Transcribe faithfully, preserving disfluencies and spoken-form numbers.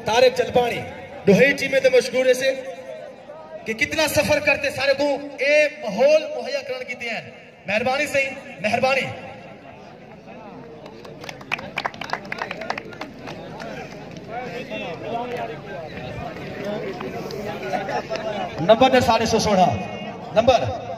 तारिक जलपानी दुहई टीमें तो मशहूर है से कि कितना सफर करते सारे को ए माहौल मुहैया करण की हैं। मेहरबानी सही मेहरबानी नंबर ने साढ़े सौ सोलह नंबर